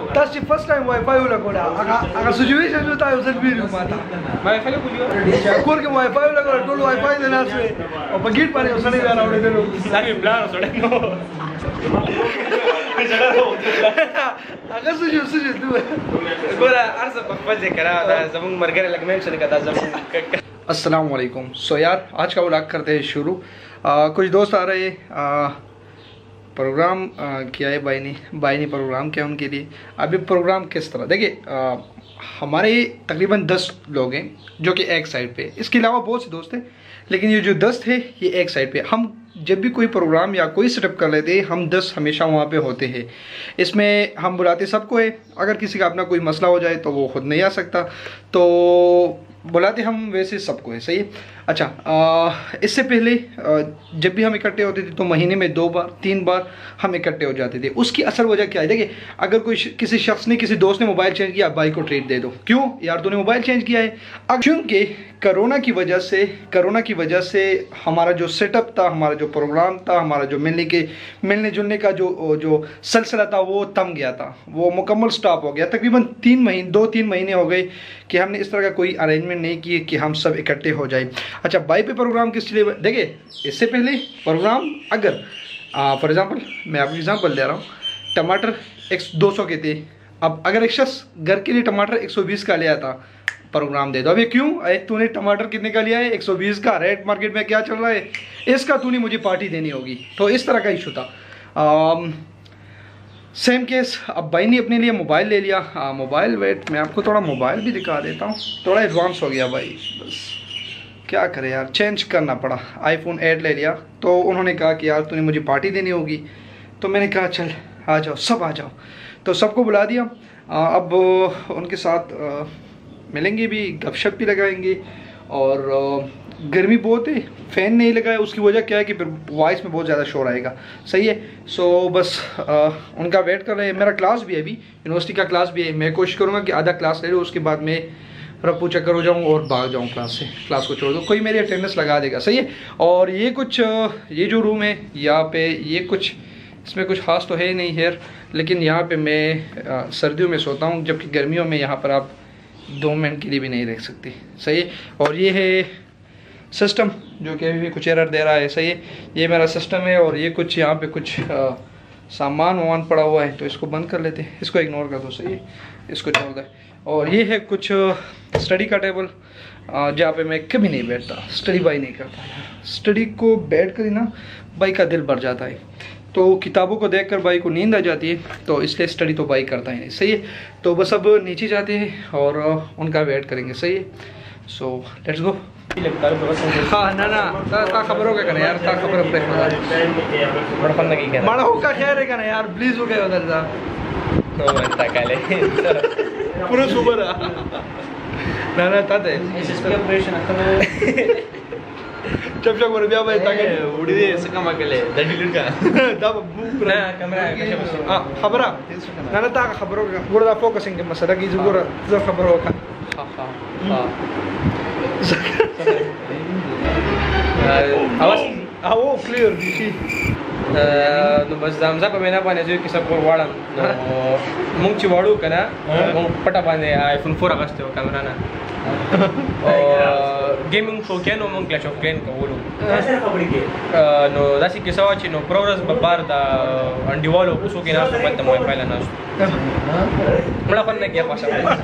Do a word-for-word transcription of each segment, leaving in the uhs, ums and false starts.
Tas ci first time wifi ula koda. Aga aga situation jo ta usal video mata. Wifi le pujiyo. Kor ke wifi ula koda tolo wifi de nas me. O pagit pane usale gara ule de lo. Lagi plan sode no. Aga suju suju tu. Gora arsa pakpal je kara zamung margare lagme chale ka zamung. अस्सलाम वालेकुम। सो यार आज का व्लॉग करते हैं शुरू। आ, कुछ दोस्त आ रहे हैं, प्रोग्राम किया है भाई ने भाई ने प्रोग्राम किया उनके लिए। अभी प्रोग्राम किस तरह देखिए, हमारे तकरीबन दस लोग हैं जो कि एक साइड पे, इसके अलावा बहुत से दोस्त हैं, लेकिन ये जो दस थे ये एक साइड पे। हम जब भी कोई प्रोग्राम या कोई सेटअप कर लेते हैं हम दस हमेशा वहाँ पे होते हैं। इसमें हम बुलाते सबको है, अगर किसी का अपना कोई मसला हो जाए तो वो खुद नहीं आ सकता, तो बुलाते हम वैसे सबको है। सही है। अच्छा, आ, इससे पहले आ, जब भी हम इकट्ठे होते थे तो महीने में दो बार तीन बार हम इकट्ठे हो जाते थे। उसकी असल वजह क्या है? देखिए, अगर कोई किसी शख्स ने किसी दोस्त ने मोबाइल चेंज किया, भाई को ट्रीट दे दो। क्यों यार तूने मोबाइल चेंज किया है? अब क्योंकि कोरोना की वजह से कोरोना की वजह से हमारा जो सेटअप था, हमारा जो प्रोग्राम था, हमारा जो मिलने के मिलने जुलने का जो जो सिलसिला था वो थम गया था, वो मुकम्मल स्टॉप हो गया। तकरीबन तीन महीने दो तीन महीने हो गए कि हमने इस तरह का कोई अरेंजमेंट नहीं किए कि हम सब इकट्ठे हो जाए। अच्छा, बाई पे प्रोग्राम किस लिए? देखिए, इससे पहले प्रोग्राम अगर फॉर एग्जांपल मैं आपको एग्जांपल दे रहा हूँ, टमाटर एक दो सौ के थे। अब अगर एक शख्स घर के लिए टमाटर एक सौ बीस का लिया था, प्रोग्राम दे दो। अभी क्यों? अरे तूने टमाटर कितने का लिया है? एक सौ बीस का। रेट मार्केट में क्या चल रहा है इसका? तूने मुझे पार्टी देनी होगी। तो इस तरह का इशू था। आम, सेम केस, अब भाई ने अपने लिए मोबाइल ले लिया। हाँ मोबाइल, वेट मैं आपको थोड़ा मोबाइल भी दिखा देता हूँ, थोड़ा एडवांस हो गया भाई, बस क्या करे यार, चेंज करना पड़ा। आईफोन एट ले लिया, तो उन्होंने कहा कि यार तूने मुझे पार्टी देनी होगी, तो मैंने कहा चल आ जाओ, सब आ जाओ। तो सबको बुला दिया। आ, अब उनके साथ आ, मिलेंगे भी, गपशप भी लगाएंगे। और आ, गर्मी बहुत है, फ़ैन नहीं लगाया, उसकी वजह क्या है कि फिर वॉइस में बहुत ज़्यादा शोर आएगा। सही है। सो बस आ, उनका वेट कर रहे हैं। मेरा क्लास भी है, अभी यूनिवर्सिटी का क्लास भी है। मैं कोशिश करूँगा कि आधा क्लास ले लो, उसके बाद मैं रफू चक्कर हो जाऊँ और भाग जाऊँ क्लास से, क्लास को छोड़ दो, कोई मेरी अटेंडेंस लगा देगा। सही है। और ये कुछ ये जो रूम है यहाँ पे, ये कुछ इसमें कुछ खास तो है ही नहीं है, लेकिन यहाँ पे मैं आ, सर्दियों में सोता हूँ, जबकि गर्मियों में यहाँ पर आप दो मिनट के लिए भी नहीं रह सकते। सही है। और ये है सिस्टम जो कि अभी भी कुछ एरर दे रहा है। सही है। ये मेरा सिस्टम है और ये कुछ यहाँ पे कुछ आ, सामान वामान पड़ा हुआ है, तो इसको बंद कर लेते हैं, इसको इग्नोर कर दो। सही है, इसको छोड़ दे। और ये है कुछ स्टडी का टेबल जहाँ पे मैं कभी नहीं बैठता, स्टडी बाई नहीं करता यार। स्टडी को बैठ कर ही ना भाई का दिल भर जाता है, तो किताबों को देखकर भाई को नींद आ जाती है, तो इसलिए स्टडी तो भाई करता ही नहीं। सही है। तो बस अब नीचे जाते हैं और उनका वेट करेंगे। सही है। So let's go. हाँ ना ना ता, ता खबर हो गया यार, ता खबर अपने बड़ा होगा खैर है ना यार, प्लीज हो गया उधर जा पूरा सुपर ना ना ताते ऑपरेशन चप चप वर बिया भाई ताके उड़ी दे सका मकले दडिलुन का दा बू ना कैमरा हां खबरा ना ना ता खबर हो गया गोरा फोकसिंग के मसला की गोरा जो खबर हो का हां हां आवाज आओ क्लियर दिसी نو بس دا مزه په مینا باندې چې کیسه کور واړم نو مونږ چې واړو کنه مونږ پټه باندې آیفون فور اغسته و کیمرا نه او گیمینګ شو کې نو مونږ کلاش اف کلین کوو نو داسې کیسه وا چې نو پروګرس په بار دا انډیوالو اوسو کې نه پته مو فایل نه مړه خو نه کې پاسه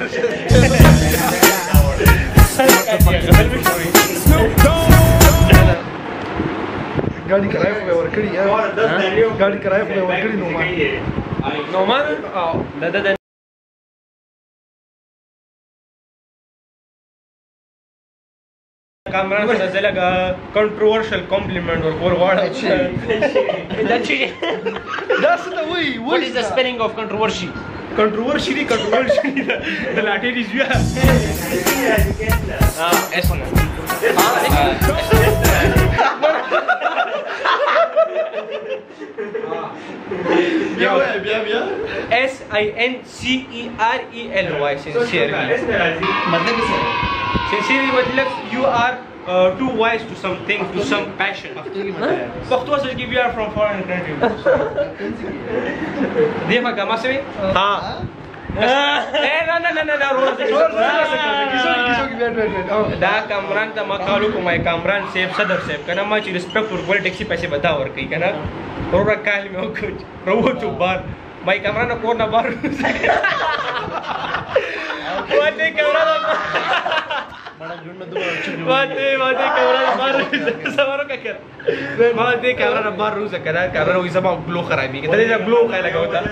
गाड़ी किराए पे वर्कड़ी यार, गाड़ी किराए पे वर्कड़ी नोमान नोमान दादा कामरान से नजलगा कंट्रोवर्शियल कॉम्प्लीमेंट और और वाड़ा that's the way. What is the spelling of controversy? Controversy नहीं controversy the Latin is you ah S ना bien bien bien S I N C E R E L Y sincerely मतलब क्या है? Sincerely मतलब you are uh, too wise to something, to some passion. Pakhtun से कि we are from foreign country. देखा क्या मासे में? हाँ Eh, no, no, no, no, no, no. دا کامران ته ما کالو کوم کامران سیف صدر سیف کنه ما چې ریسپیکټ ورکول ټیکسي پیسې بدا ور کوي کنه ورور کال مې وکړ وروته بار ما کامران کور نه بار وته کامران واته واته کامران بار سوارو ککر ما دې کامران بار روزه کنه کامران وې سبا ګلو خرابې کړه دې ګلو خای لگاوتا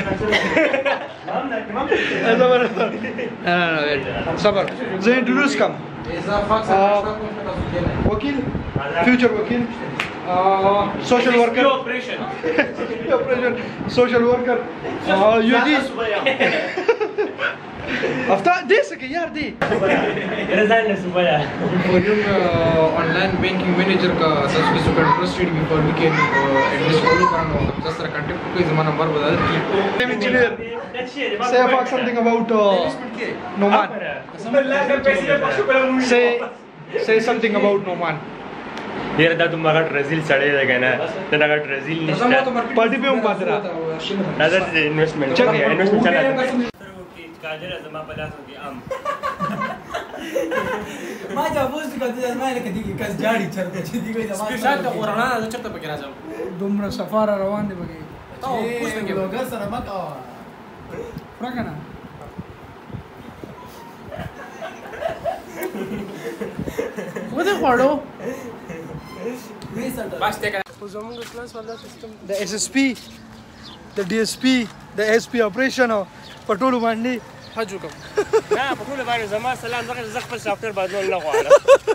صبر صبر زه انټروډوس کوم وکیل فیوچر وکیل social worker operation operation social worker you did after this यार दी رضان सुबया volume online banking manager का सबसे super trusted before we can admit follow करना दस तरह कांटेक्ट कोई जमाना नंबर बता दे engineer say about something about uh, Noman say say something about Noman यार दा तुम मगर ब्राजील सड़े लगे ना तो ना ब्राजील निश्चित पार्टी पे हम बात रहा नजर से इन्वेस्टमेंट चल गया इन्वेस्टमेंट चला काजर जमा पचास होगी आम ما جابوش كذا ما لك دي كاس جاري شرط دي كذا ما سپیشال ته قرانا د چرته پکې راځم دومره سفاره روان دي بګي او پوښتنه کې لوګا سره ما کا فرقنا وده خوړو بس ته کنه د اس اس پی د ډي اس پی د اس پی اپریشن په ټولو باندې حج وکم نه په ټول باندې زما سلام زغه زغ پر سافټویر بدلول نه غواړم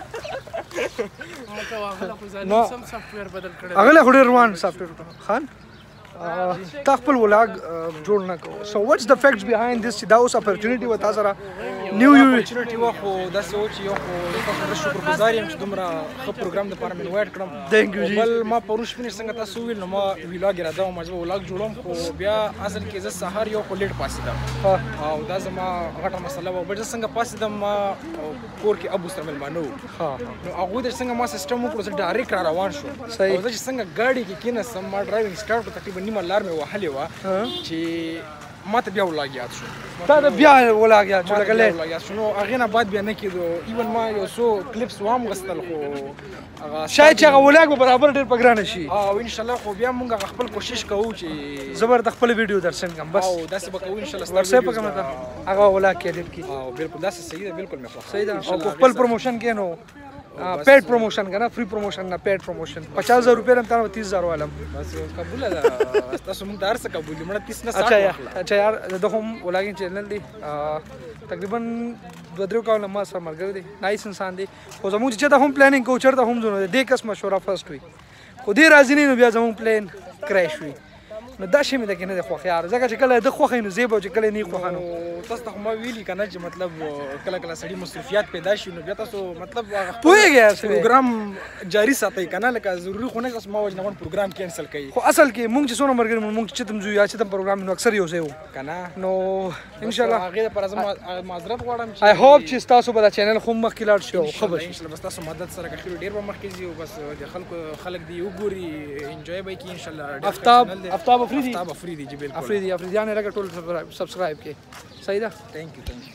مکه واغله خو ځان سم سافټویر بدل کړل اغله خو ډیر روان سافټویر خان تخپل ولاګ جوړ نه کو سو واتس د فیکټس بیهایند ذس دا اوس اپورتونټی و تاسو را نیو یو اپورتونټی و خو دا سوچ یو خو تاسو شکر گزار یم چې دومره ښه پروګرام د پاره مې وایټ کړم ثانک یو بل ما پروش پنځ څنګه تاسو ویل نو ما ویلاګ را دا ما چې ولاګ جوړوم خو بیا اصل کې زه سحر یو خو لیټ پاسیدم او دا زما غټه مسله و بل څنګه پاسیدم ما کور کې ابو سره ملمانو ها نو هغه د څنګه ما سیستم وکړو چې ډایرکټ را روان شو او زه چې څنګه गाड़ी کې کینې سم ما ډرایوینګ سٹارټ تقریبا نیمه لار مې وهلې و چې ما ته بیا ولاګیات شو تا ته بیا ولاګیات شو لکه لیټ ولاګیات شو نو هغه نه بعد بیا نه کېدو ایون ما یو سو کلیپس وام غستل خو هغه شاید چې هغه ولاګ به برابر ډېر پګرانه شي او ان شاء الله خو بیا مونږ خپل کوشش کوو چې زبر د خپل ویډیو درسن کوم بس او داسې به کوو ان شاء الله ورسې په کومه هغه ولاګ کې دې کی او بالکل داسې صحیح ده بالکل مې خو صحیح ده او خپل پروموشن کې نو پیډ پروموشن کنه فری پروموشن نه پیډ پروموشن پچاس هزار روپے هم تاسو تیس هزار والم بس قبول ده تاسو مونږ دار څه قبول مړه تیس نه اچھا یار اچھا یار د هم ولاګین چینل دی تقریبا دوه درو کال ما سره مرګ دی نایس انسان دی خو زموږ چې ته هم پلانینګ کو چرته هم زونه دی کس مشوره فرست وی خو دې راځي نه بیا زموږ پلان کریش وی نو دا شی مې د کنه د خو خيار ځکه چې کله د خو خینو زیبو چې کله نه خو خانو تاسو ته ما ویلي کنه چې مطلب کله کله سړي مصرفيات پیدا شي نو بیا تاسو مطلب پوهیږئ پروګرام جاری ساتي کنه لکه ضروري خو نه تاسو ما وجه نه پروګرام کینسل کړي خو اصل کې مونږ چې څونه مرګ مونږ چې تم زو یا چې تم پروګرام نو اکثر یو سیو کنه نو ان شاء الله هغه پر ازم معذرت غواړم آی هوپ چې تاسو به دا چینل خو مخ کلاړ شو خبر ان شاء الله بس تاسو مدد سره کوي ډیر به مخ کیږي او بس د خلکو خلک دی وګوري انجوای به کی ان شاء الله افتاب افتاب افریدی افتاب افریدی جی بالکل افریدی افریدیان لګ ټول سبسکرایب کې صحیح ده ثانک یو ثانک یو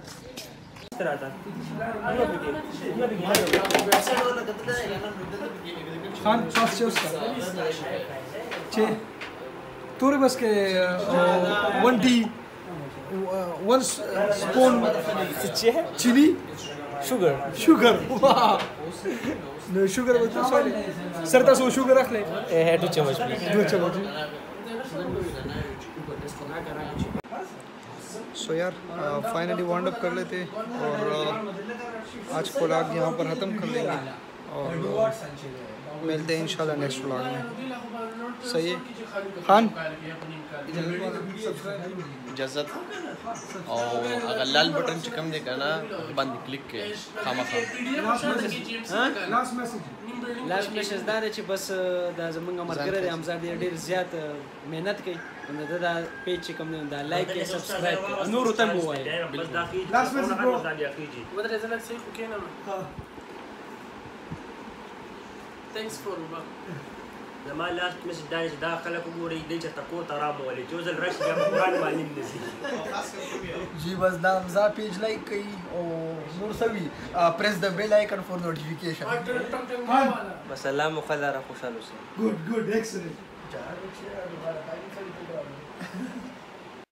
خان ساس چوس کا چې تورې بس کې ون ټی ون سپون چيلي شوګر شوګر نو شوګر وته سوري سر تاسو شوګر اخلي هټو چمچ دو چمچ सो यार फाइनली वाइंड अप कर लेते और आज को व्लॉग यहाँ पर ख़त्म कर लेंगे और मिलते हैं इंशाल्लाह नेक्स्ट व्लॉग में सही है खान इजाज़त और अगर लाल बटन से कम दे करना बंद क्लिक के खामा खाम لاس میسج دا چې بس دا زمونږ مرګره د امزاد ډیر زیات مهنت کوي نو دا د پیج چې کوم نه دا لایک او سبسکرایب نور ته مو وایي لاس میسج برو ودرې زلک سې خو کینم ها ثانکس فور زما لاست میسج دا چې دا خلک وګورئ دی چې تکو ته رامولې چې اوس ځل راشي بیا به قرآن معلم نه شي جی بس دا حمزه پیج لایک کړئ او نور څه وي پریس د بیل آیکن فور نوټیفیکیشن بس الله مو خلک را خوشحال اوسئ ګډ ګډ ایکسلنت